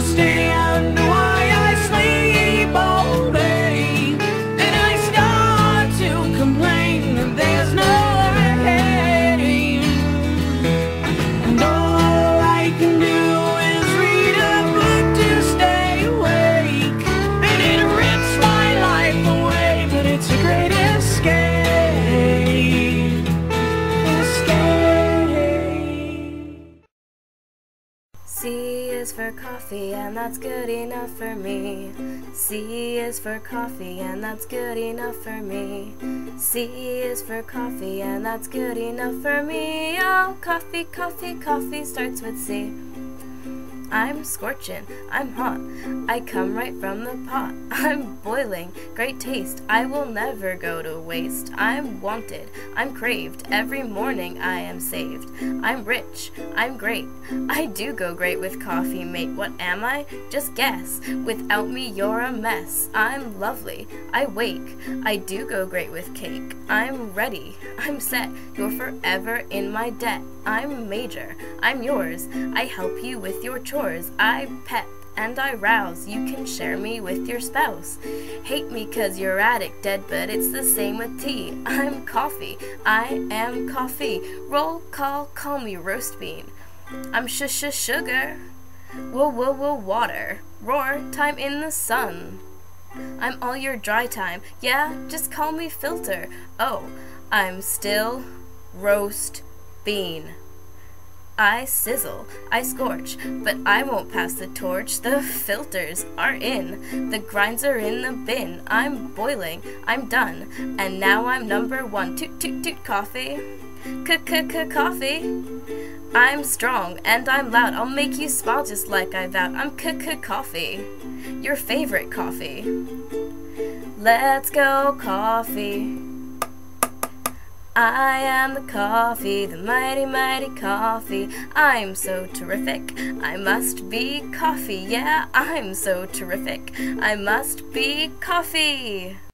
stay under why I sleep all day. Then I start to complain that there's no rain. And all I can do is read a book to stay awake. And it rips my life away, but it's a great escape. C is for coffee, and that's good enough for me. C is for coffee, and that's good enough for me. C is for coffee, and that's good enough for me. Oh, coffee, coffee, coffee starts with C. I'm scorching, I'm hot, I come right from the pot. I'm boiling, great taste, I will never go to waste. I'm wanted, I'm craved, every morning I am saved. I'm rich, I'm great, I do go great with coffee, mate. What am I? Just guess, without me you're a mess. I'm lovely, I wake, I do go great with cake. I'm ready, I'm set, you're forever in my debt. I'm major, I'm yours, I help you with your chores. I pep and I rouse, you can share me with your spouse. Hate me 'cause you're addict dead, but it's the same with tea. I'm coffee, I am coffee. Roll call me roast bean. I'm sugar. Whoa, water. Roar, time in the sun. I'm all your dry time, yeah, just call me filter. Oh, I'm still roast bean. I sizzle, I scorch, but I won't pass the torch. The filters are in, the grinds are in the bin. I'm boiling, I'm done, and now I'm number one. Toot toot toot coffee, coffee. I'm strong and I'm loud, I'll make you smile just like I vowed. I'm coffee, your favorite coffee. Let's go coffee. I am the coffee, the mighty, mighty coffee. I'm so terrific, I must be coffee. Yeah, I'm so terrific, I must be coffee.